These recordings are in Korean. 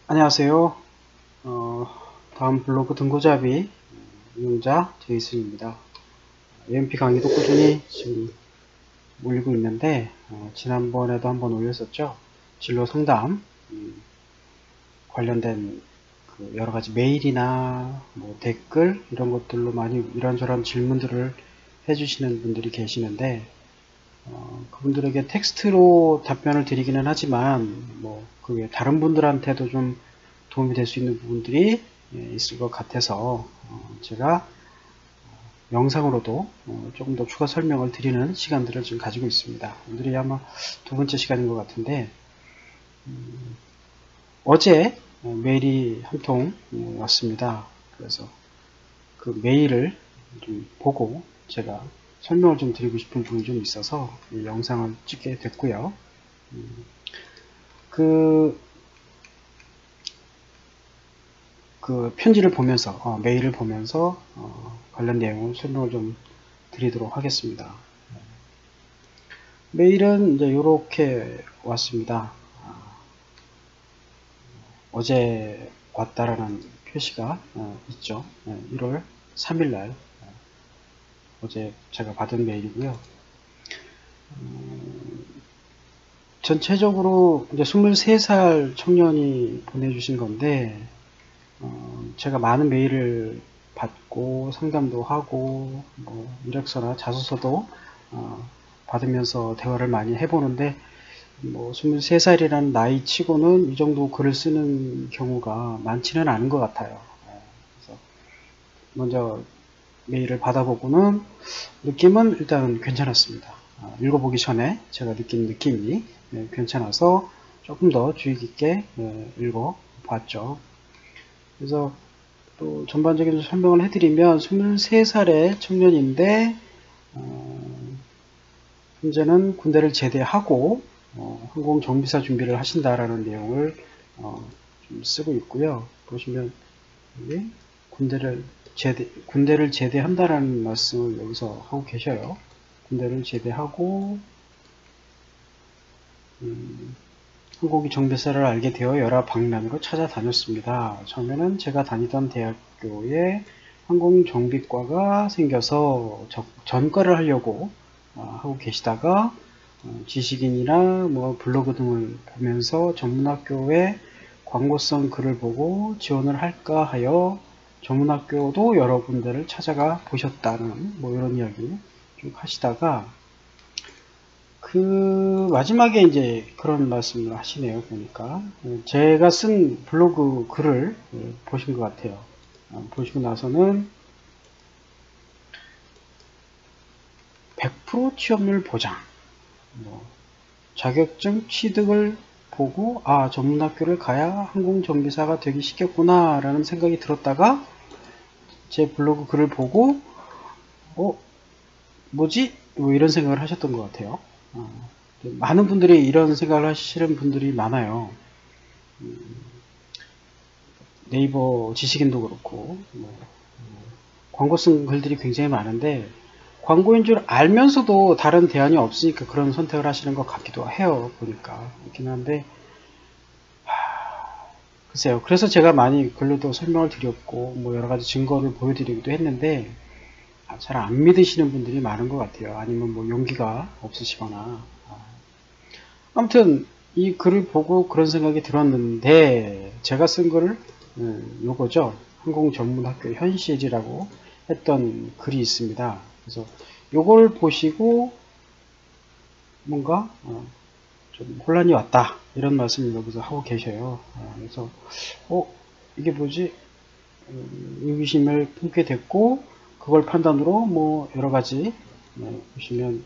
안녕하세요. 어, 다음 블로그 등고잡이 운영자 제이슨입니다. AMP 강의도 꾸준히 지금 올리고 있는데 지난번에도 한번 올렸었죠. 진로 상담 관련된 그 여러 가지 메일이나 뭐 댓글 이런 것들로 많이 이런저런 질문들을 해주시는 분들이 계시는데 그분들에게 텍스트로 답변을 드리기는 하지만 뭐 그게 다른 분들한테도 좀 도움이 될 수 있는 부분들이 있을 것 같아서 제가 영상으로도 조금 더 추가 설명을 드리는 시간들을 지금 가지고 있습니다. 오늘이 아마 두 번째 시간인 것 같은데 어제 메일이 한 통 왔습니다. 그래서 그 메일을 좀 보고 제가 설명을 좀 드리고 싶은 부분이 좀 있어서 이 영상을 찍게 됐고요. 그 편지를 보면서 메일을 보면서 관련 내용을 설명을 좀 드리도록 하겠습니다. 메일은 이제 이렇게 왔습니다. 어제 왔다라는 표시가 있죠. 1월 3일날 어제 제가 받은 메일이고요. 전체적으로 이제 23살 청년이 보내주신 건데 제가 많은 메일을 받고 상담도 하고 뭐 이력서나 자소서도 받으면서 대화를 많이 해보는데 뭐 23살이라는 나이 치고는 이 정도 글을 쓰는 경우가 많지는 않은 것 같아요. 그래서 먼저 메일을 받아보고는 느낌은 일단 괜찮았습니다. 읽어보기 전에 제가 느낀 느낌이 괜찮아서 조금 더 주의 깊게 읽어봤죠. 그래서 또 전반적인 설명을 해드리면 23살의 청년인데 현재는 군대를 제대하고 항공정비사 준비를 하신다라는 내용을 좀 쓰고 있고요. 보시면 여기 군대를 제대한다라는 말씀을 여기서 하고 계셔요. 군대를 제대하고 항공기 정비사를 알게 되어 여러 방면으로 찾아다녔습니다. 처음에는 제가 다니던 대학교에 항공정비과가 생겨서 전과를 하려고 하고 계시다가 지식인이나 뭐 블로그 등을 보면서 전문학교에 광고성 글을 보고 지원을 할까 하여 전문학교도 여러 군데를 찾아가 보셨다는 뭐 이런 이야기 쭉 하시다가 그 마지막에 이제 그런 말씀을 하시네요. 보니까 제가 쓴 블로그 글을 보신 것 같아요. 보시고 나서는 100% 취업률 보장, 자격증 취득을 보고 전문학교를 가야 항공정비사가 되기 쉽겠구나 라는 생각이 들었다가 제 블로그 글을 보고 뭐지? 뭐 이런 생각을 하셨던 것 같아요. 많은 분들이 이런 생각을 하시는 분들이 많아요. 네이버 지식인도 그렇고 광고 쓴 글들이 굉장히 많은데 광고인 줄 알면서도 다른 대안이 없으니까 그런 선택을 하시는 것 같기도 해요. 보니까 그렇긴 한데 글쎄요. 그래서 제가 많이 글로도 설명을 드렸고 뭐 여러 가지 증거를 보여드리기도 했는데 잘 안 믿으시는 분들이 많은 것 같아요. 아니면 뭐 용기가 없으시거나 아무튼 이 글을 보고 그런 생각이 들었는데 제가 쓴 글을 요거죠. 항공전문학교 현실이라고 했던 글이 있습니다. 그래서 요걸 보시고 뭔가 좀 혼란이 왔다 이런 말씀을 여기서 하고 계셔요. 그래서 이게 뭐지? 의구심을 품게 됐고 그걸 판단으로 뭐 여러 가지 보시면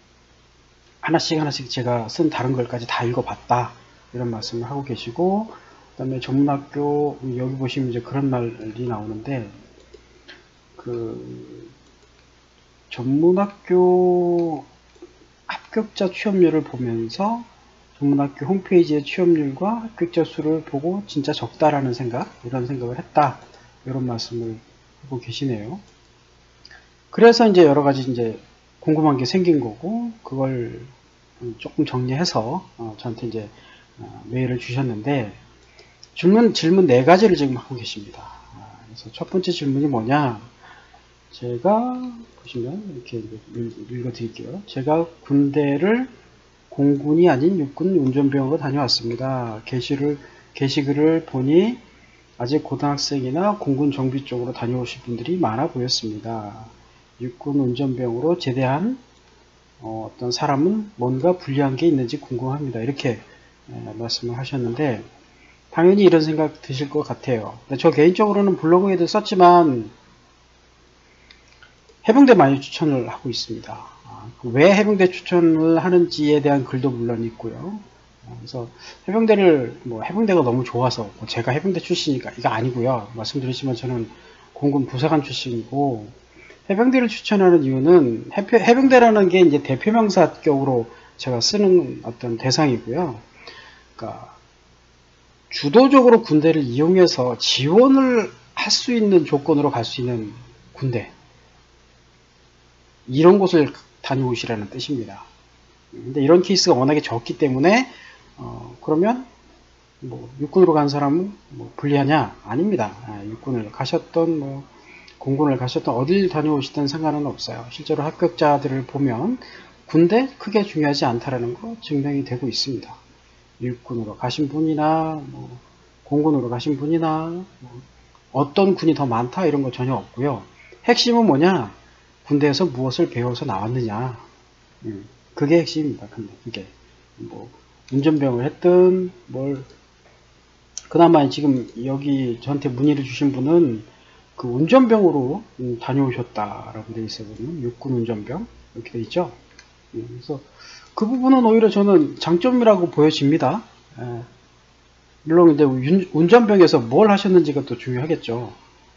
하나씩 제가 쓴 다른 글까지 다 읽어봤다 이런 말씀을 하고 계시고 그 다음에 전문학교 여기 보시면 이제 그런 말이 나오는데 그 전문학교 합격자 취업률을 보면서 전문학교 홈페이지의 취업률과 합격자 수를 보고 진짜 적다라는 생각 이런 생각을 했다 이런 말씀을 하고 계시네요. 그래서 이제 여러 가지 이제 궁금한 게 생긴 거고 그걸 조금 정리해서 저한테 이제 메일을 주셨는데 질문 네 가지를 지금 하고 계십니다. 그래서 첫 번째 질문이 뭐냐? 제가 보시면 이렇게 읽어 드릴게요. 제가 군대를 공군이 아닌 육군 운전병으로 다녀왔습니다. 게시글을 보니 아직 고등학생이나 공군 정비 쪽으로 다녀오실 분들이 많아 보였습니다. 육군 운전병으로 제대한 어떤 사람은 뭔가 불리한 게 있는지 궁금합니다. 이렇게 말씀을 하셨는데 당연히 이런 생각 드실 것 같아요. 저 개인적으로는 블로그에도 썼지만 해병대 많이 추천을 하고 있습니다. 왜 해병대 추천을 하는지에 대한 글도 물론 있고요. 그래서 해병대가 너무 좋아서 제가 해병대 출신이니까 이거 아니고요. 말씀드리지만 저는 공군 부사관 출신이고 해병대를 추천하는 이유는 해병대라는 게 이제 대표명사격으로 제가 쓰는 어떤 대상이고요. 그러니까 주도적으로 군대를 이용해서 지원을 할 수 있는 조건으로 갈 수 있는 군대, 이런 곳을 다녀오시라는 뜻입니다. 근데 이런 케이스가 워낙에 적기 때문에 그러면 육군으로 간 사람은 불리하냐? 아닙니다. 육군을 가셨던 공군을 가셨던 어딜 다녀오시든 상관은 없어요. 실제로 합격자들을 보면 군대 크게 중요하지 않다라는 거 증명이 되고 있습니다. 육군으로 가신 분이나 공군으로 가신 분이나 어떤 군이 더 많다 이런 거 전혀 없고요. 핵심은 뭐냐? 군대에서 무엇을 배워서 나왔느냐. 그게 핵심입니다. 근데 이게 운전병을 했든 그나마 지금 여기 저한테 문의를 주신 분은 그 운전병으로 다녀오셨다라고 되어 있어요. 육군 운전병 이렇게 되어 있죠. 그래서 그 부분은 오히려 저는 장점이라고 보여집니다. 물론 이제 운전병에서 뭘 하셨는지가 또 중요하겠죠.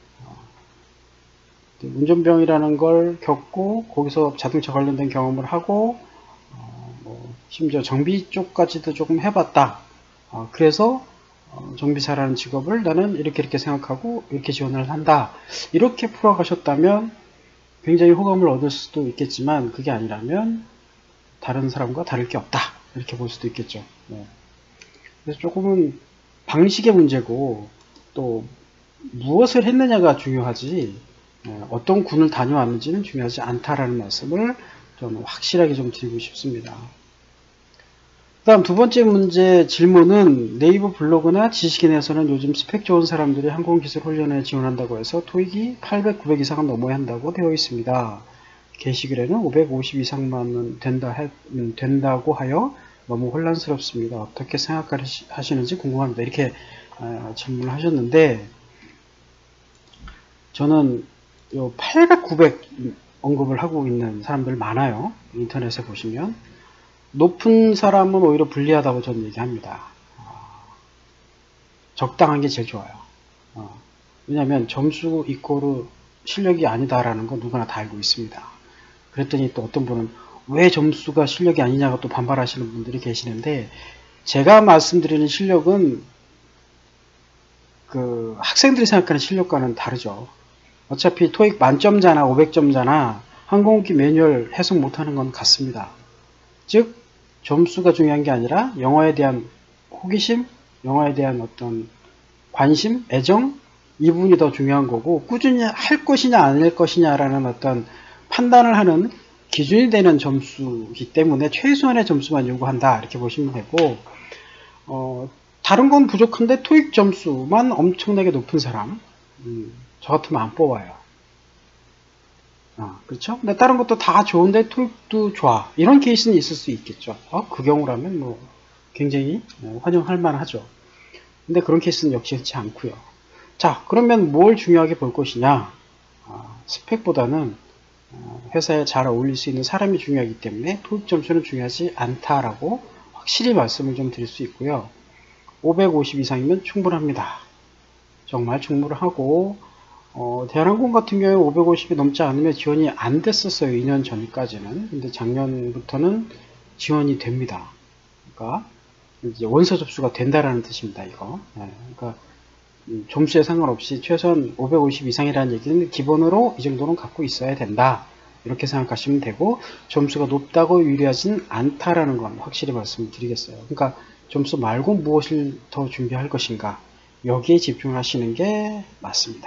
운전병이라는 걸 겪고 거기서 자동차 관련된 경험을 하고 심지어 정비 쪽까지도 조금 해봤다. 그래서 정비사라는 직업을 나는 이렇게 생각하고 이렇게 지원을 한다. 이렇게 풀어가셨다면 굉장히 호감을 얻을 수도 있겠지만 그게 아니라면 다른 사람과 다를 게 없다. 이렇게 볼 수도 있겠죠. 그래서 조금은 방식의 문제고 또 무엇을 했느냐가 중요하지 어떤 군을 다녀왔는지는 중요하지 않다라는 말씀을 저는 확실하게 좀 드리고 싶습니다. 그 다음 두 번째 질문은 네이버 블로그나 지식인에서는 요즘 스펙 좋은 사람들이 항공기술훈련에 지원한다고 해서 토익이 800, 900 이상은 넘어야 한다고 되어 있습니다. 게시글에는 550 이상만 된다고 하여 너무 혼란스럽습니다. 어떻게 생각하시는지 궁금합니다. 이렇게 질문을 하셨는데 저는 요 800, 900 언급을 하고 있는 사람들 많아요. 인터넷에 보시면 높은 사람은 오히려 불리하다고 저는 얘기합니다. 적당한 게 제일 좋아요. 왜냐하면 점수 이꼬르 실력이 아니다라는 건 누구나 다 알고 있습니다. 그랬더니 또 어떤 분은 왜 점수가 실력이 아니냐고 또 반발하시는 분들이 계시는데 제가 말씀드리는 실력은 그 학생들이 생각하는 실력과는 다르죠. 어차피 토익 만점자나 500점자나 항공기 매뉴얼 해석 못하는 건 같습니다. 즉 점수가 중요한 게 아니라 영어에 대한 호기심, 영어에 대한 어떤 관심, 애정 이 부분이 더 중요한 거고 꾸준히 할 것이냐 안 할 것이냐라는 어떤 판단을 하는 기준이 되는 점수이기 때문에 최소한의 점수만 요구한다 이렇게 보시면 되고 다른 건 부족한데 토익 점수만 엄청나게 높은 사람 저 같으면 안 뽑아요. 그렇죠? 근데 다른 것도 다 좋은데 토익도 좋아. 이런 케이스는 있을 수 있겠죠. 그 경우라면 굉장히 환영할 만하죠. 근데 그런 케이스는 역시 흔치 않고요. 자, 그러면 뭘 중요하게 볼 것이냐? 스펙보다는 회사에 잘 어울릴 수 있는 사람이 중요하기 때문에 토익 점수는 중요하지 않다라고 확실히 말씀을 좀 드릴 수 있고요. 550 이상이면 충분합니다. 정말 충분하고 대한항공 같은 경우에 550이 넘지 않으면 지원이 안 됐었어요. 2년 전까지는. 근데 작년부터는 지원이 됩니다. 그러니까 이제 원서 접수가 된다라는 뜻입니다. 이거. 그러니까 점수에 상관없이 최소한 550 이상이라는 얘기는 기본으로 이 정도는 갖고 있어야 된다. 이렇게 생각하시면 되고 점수가 높다고 유리하진 않다라는 건 확실히 말씀드리겠어요. 그러니까 점수 말고 무엇을 더 준비할 것인가 여기에 집중하시는 게 맞습니다.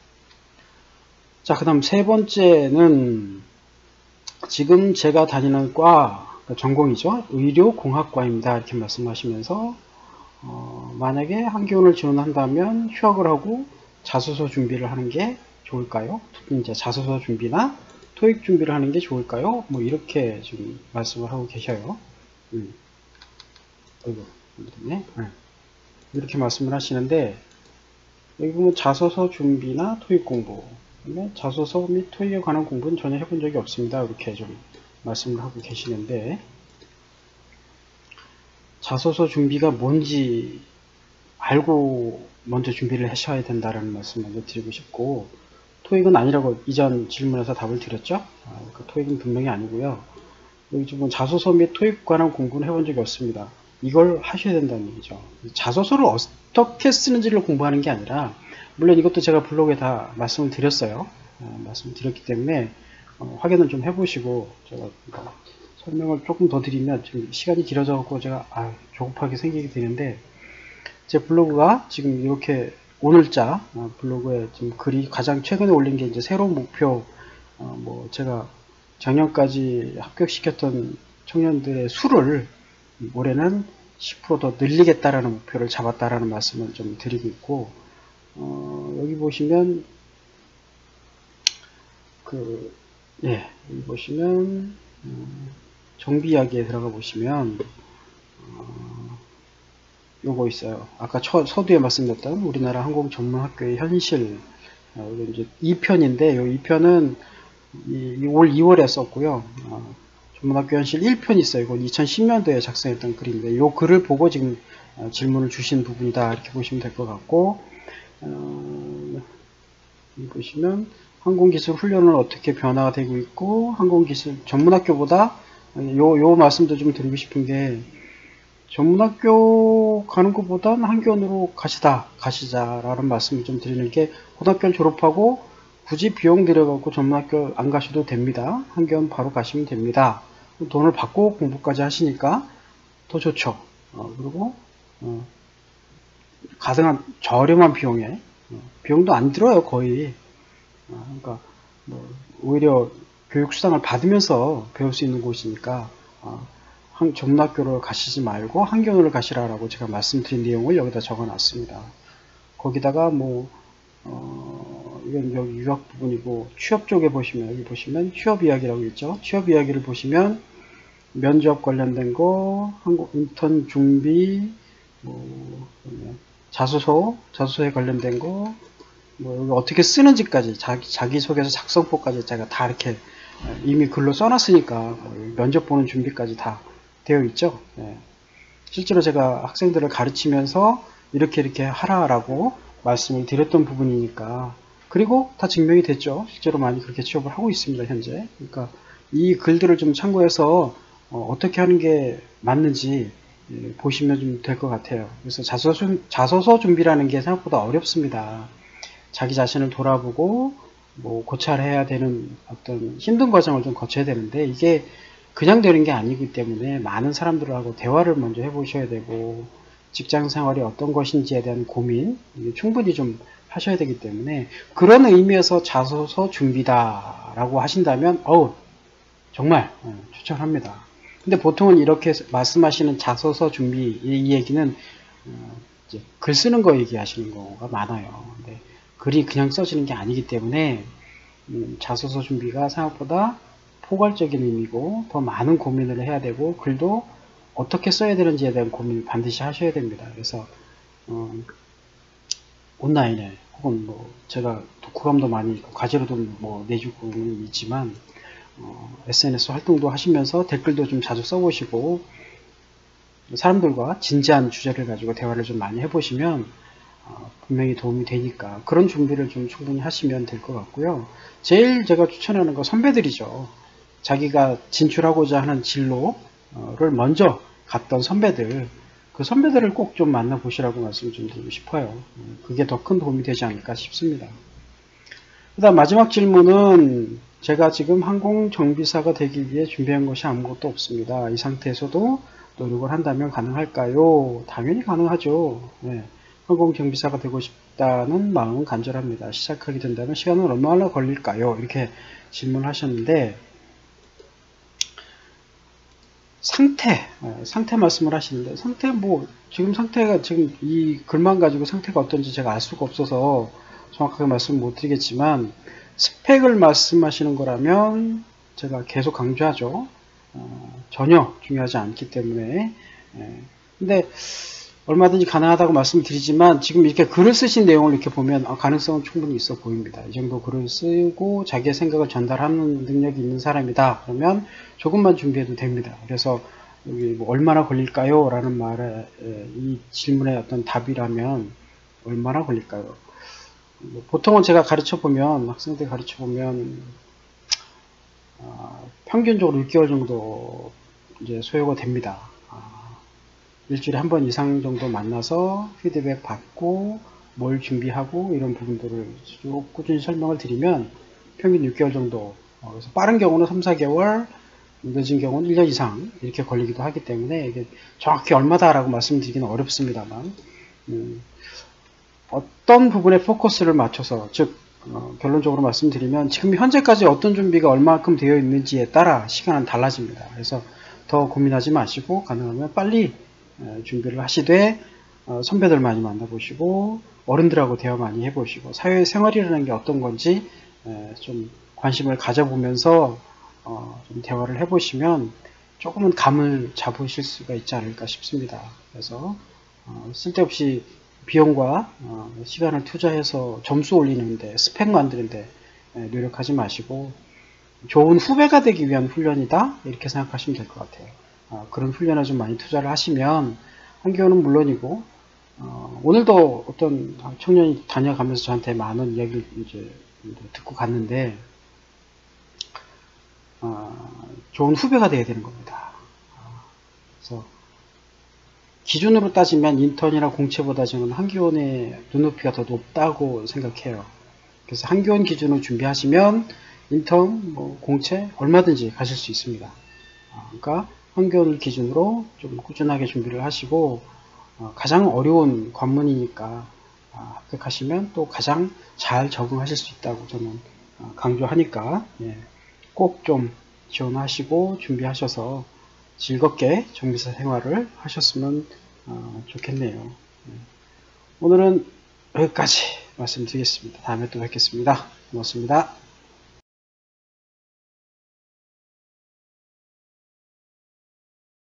자, 그 다음 세 번째는 지금 제가 다니는 과, 전공이죠. 의료공학과입니다. 이렇게 말씀하시면서 만약에 한교원을 지원한다면 휴학을 하고 자소서 준비를 하는 게 좋을까요? 이제 자소서 준비나 토익 준비를 하는 게 좋을까요? 뭐 이렇게 지금 말씀을 하고 계셔요. 네. 이렇게 말씀을 하시는데 여기 보면 자소서 준비나 토익 공부, 자소서 및 토익에 관한 공부는 전혀 해본 적이 없습니다. 이렇게 좀 말씀을 하고 계시는데 자소서 준비가 뭔지 알고 먼저 준비를 하셔야 된다는 말씀을 먼저 드리고 싶고, 토익은 아니라고 이전 질문에서 답을 드렸죠. 그 토익은 분명히 아니고요. 여기 지금 자소서 및 토익 관한 공부는 해본 적이 없습니다. 이걸 하셔야 된다는 얘기죠. 자소서를 어떻게 쓰는지를 공부하는 게 아니라, 물론 이것도 제가 블로그에 다 말씀을 드렸어요. 말씀을 드렸기 때문에 확인을 좀 해보시고, 제가 설명을 조금 더 드리면 지금 시간이 길어져갖고 제가 조급하게 생기게 되는데, 제 블로그가 지금 이렇게 오늘자 블로그에 지금 글이 가장 최근에 올린 게 이제 새로운 목표, 뭐 제가 작년까지 합격시켰던 청년들의 수를 올해는 10% 더 늘리겠다라는 목표를 잡았다라는 말씀을 좀 드리고 있고, 여기 보시면 여기 보시면 정비 이야기에 들어가 보시면 요거 있어요. 아까 서두에 말씀드렸던 우리나라 항공전문학교의 현실, 이제 2편인데 요 2편은 올 2월에 썼고요. 전문학교 현실 1편이 있어요. 이건 2010년도에 작성했던 글인데 요 글을 보고 지금 질문을 주신 부분이다 이렇게 보시면 될 것 같고, 여기 보시면 항공기술 훈련은 어떻게 변화가 되고 있고, 항공기술 전문학교보다 요 말씀도 좀 드리고 싶은 게, 전문학교 가는 것보단 한교원으로 가시자라는 말씀을 좀 드리는 게, 고등학교를 졸업하고 굳이 비용 들여갖고 전문학교 안 가셔도 됩니다. 한교원 바로 가시면 됩니다. 돈을 받고 공부까지 하시니까 더 좋죠. 그리고 가능한 저렴한 비용에, 비용도 안 들어요 거의. 그러니까 뭐 오히려 교육수당을 받으면서 배울 수 있는 곳이니까 전문학교를 가시지 말고 한교원을 가시라라고 제가 말씀드린 내용을 여기다 적어 놨습니다. 거기다가 이건 여기 유학 부분이고, 취업 쪽에 보시면 여기 보시면 취업 이야기라고 있죠. 취업 이야기를 보시면 면접 관련된 거, 한국 인턴 준비, 자소서에 관련된 거, 여기 어떻게 쓰는지까지, 자기소개서 작성법까지 제가 다 이렇게 이미 글로 써놨으니까 면접 보는 준비까지 다 되어 있죠. 실제로 제가 학생들을 가르치면서 이렇게 하라라고 말씀을 드렸던 부분이니까, 그리고 다 증명이 됐죠. 실제로 많이 그렇게 취업을 하고 있습니다, 현재. 그러니까 이 글들을 좀 참고해서 어떻게 하는 게 맞는지 보시면 좀 될 것 같아요. 그래서 자소서 준비라는 게 생각보다 어렵습니다. 자기 자신을 돌아보고 고찰해야 되는 어떤 힘든 과정을 좀 거쳐야 되는데, 이게 그냥 되는 게 아니기 때문에 많은 사람들하고 대화를 먼저 해보셔야 되고, 직장 생활이 어떤 것인지에 대한 고민 충분히 좀 하셔야 되기 때문에, 그런 의미에서 자소서 준비다라고 하신다면 정말 추천합니다. 근데 보통은 이렇게 말씀하시는 자소서 준비, 이 얘기는 이제 글 쓰는 거 얘기하시는 경우가 많아요. 근데 글이 그냥 써지는 게 아니기 때문에 자소서 준비가 생각보다 포괄적인 의미고 더 많은 고민을 해야 되고, 글도 어떻게 써야 되는지에 대한 고민을 반드시 하셔야 됩니다. 그래서 온라인에 혹은 제가 독후감도 많이 있고 과제로도 내주고는 있지만, SNS 활동도 하시면서 댓글도 좀 자주 써보시고 사람들과 진지한 주제를 가지고 대화를 좀 많이 해보시면 분명히 도움이 되니까 그런 준비를 좀 충분히 하시면 될 것 같고요. 제일 제가 추천하는 거 선배들이죠. 자기가 진출하고자 하는 진로를 먼저 갔던 선배들, 그 선배들을 꼭 좀 만나보시라고 말씀 좀 드리고 싶어요. 그게 더 큰 도움이 되지 않을까 싶습니다. 그 다음 마지막 질문은, 제가 지금 항공정비사가 되기 위해 준비한 것이 아무것도 없습니다. 이 상태에서도 노력을 한다면 가능할까요? 당연히 가능하죠. 항공정비사가 되고 싶다는 마음은 간절합니다. 시작하게 된다면 시간은 얼마나 걸릴까요? 이렇게 질문하셨는데 상태 말씀을 하시는데 지금 상태가 지금 이 글만 가지고 상태가 어떤지 제가 알 수가 없어서 정확하게 말씀 못 드리겠지만 스펙을 말씀하시는 거라면 제가 계속 강조하죠. 전혀 중요하지 않기 때문에 근데 얼마든지 가능하다고 말씀드리지만 지금 이렇게 글을 쓰신 내용을 이렇게 보면 가능성은 충분히 있어 보입니다. 이 정도 글을 쓰고 자기의 생각을 전달하는 능력이 있는 사람이다. 그러면 조금만 준비해도 됩니다. 그래서 여기 뭐 얼마나 걸릴까요? 라는 말에 이 질문의 어떤 답이라면 얼마나 걸릴까요? 보통은 제가 가르쳐보면 학생들 가르쳐보면 평균적으로 6개월 정도 이제 소요가 됩니다. 일주일에 한 번 이상 정도 만나서 피드백 받고 뭘 준비하고 이런 부분들을 쭉 꾸준히 설명을 드리면 평균 6개월 정도 그래서 빠른 경우는 3, 4개월 늦은 경우는 1년 이상 이렇게 걸리기도 하기 때문에 이게 정확히 얼마다라고 말씀드리기는 어렵습니다만 어떤 부분에 포커스를 맞춰서 즉 결론적으로 말씀드리면 지금 현재까지 어떤 준비가 얼마만큼 되어 있는지에 따라 시간은 달라집니다. 그래서 더 고민하지 마시고 가능하면 빨리 준비를 하시되 선배들 많이 만나보시고 어른들하고 대화 많이 해보시고 사회생활이라는 게 어떤 건지 좀 관심을 가져보면서 좀 대화를 해보시면 조금은 감을 잡으실 수가 있지 않을까 싶습니다. 그래서 쓸데없이 비용과 시간을 투자해서 점수 올리는데 스펙 만드는데 노력하지 마시고 좋은 후배가 되기 위한 훈련이다 이렇게 생각하시면 될 것 같아요. 그런 훈련에 좀 많이 투자를 하시면 한교는 물론이고 오늘도 어떤 청년이 다녀가면서 저한테 많은 이야기를 이제 듣고 갔는데 좋은 후배가 되어야 되는 겁니다. 그래서 기준으로 따지면 인턴이나 공채보다 저는 한교원의 눈높이가 더 높다고 생각해요. 그래서 한교원 기준으로 준비하시면 인턴, 공채 얼마든지 가실 수 있습니다. 그러니까 한교원을 기준으로 좀 꾸준하게 준비를 하시고 가장 어려운 관문이니까 합격하시면 또 가장 잘 적응하실 수 있다고 저는 강조하니까 꼭 좀 지원하시고 준비하셔서 즐겁게 정비사 생활을 하셨으면 좋겠네요. 오늘은 여기까지 말씀드리겠습니다. 다음에 또 뵙겠습니다. 고맙습니다.